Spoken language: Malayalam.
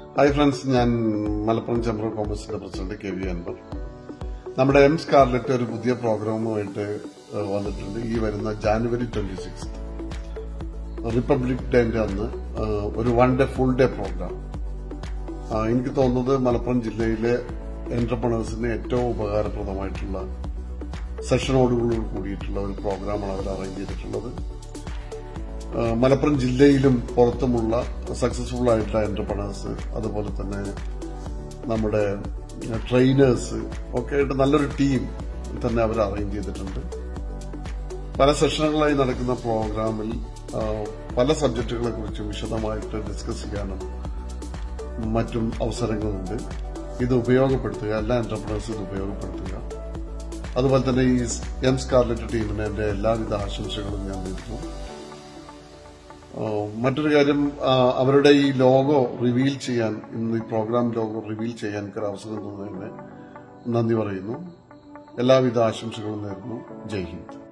Hi friends, I am Malappuram Chamber of Commerce President KV Anwar. നമ്മുടെ എം സ്കാർലെറ്റ് ഒരു പുതിയ പ്രോഗ്രാമുമായിട്ട് വന്നിട്ടുണ്ട്. ഈ വരുന്ന ജാനുവരി 26 റിപ്പബ്ലിക് ഡേന്റെ അന്ന് ഒരു ഫുൾ ഡേ പ്രോഗ്രാം. എനിക്ക് തോന്നുന്നത് മലപ്പുറം ജില്ലയിലെ എന്റർപ്രണേഴ്സിന് ഏറ്റവും ഉപകാരപ്രദമായിട്ടുള്ള സെഷനോടുകൂടി കൂടിയിട്ടുള്ള ഒരു പ്രോഗ്രാമാണ് അവർ അറേഞ്ച് ചെയ്തിട്ടുള്ളത്. മലപ്പുറം ജില്ലയിലും പുറത്തുമുള്ള സക്സസ്ഫുൾ ആയിട്ടുള്ള എന്റർപ്രണേഴ്സ്, അതുപോലെ തന്നെ നമ്മുടെ ട്രെയിനേഴ്സ് ഒക്കെ ആയിട്ട് നല്ലൊരു ടീം തന്നെ അവർ അറേഞ്ച് ചെയ്തിട്ടുണ്ട്. പല സെഷനുകളായി നടക്കുന്ന പ്രോഗ്രാമിൽ പല സബ്ജക്റ്റുകളെ കുറിച്ച് വിശദമായിട്ട് ഡിസ്കസ് ചെയ്യാനും മറ്റും അവസരങ്ങളുണ്ട്. ഇത് ഉപയോഗപ്പെടുത്തുക, എല്ലാ എന്റർപ്രണേഴ്സും ഇത് ഉപയോഗപ്പെടുത്തുക. അതുപോലെ തന്നെ ഈ എം സ്കാർലെറ്റ് ടീമിന് എന്റെ എല്ലാവിധ ആശംസകളും ഞാൻ നേരുന്നു. മറ്റൊരു കാര്യം, അവരുടെ ഈ ലോഗോ റിവീൽ ചെയ്യാൻ, ഇന്ന് ഈ പ്രോഗ്രാം ലോഗോ റിവീൽ ചെയ്യാൻ എനിക്കൊരു അവസരം തന്നതിന് നന്ദി പറയുന്നു. എല്ലാവിധ ആശംസകളും നേരുന്നു. ജയ് ഹിന്ദ്.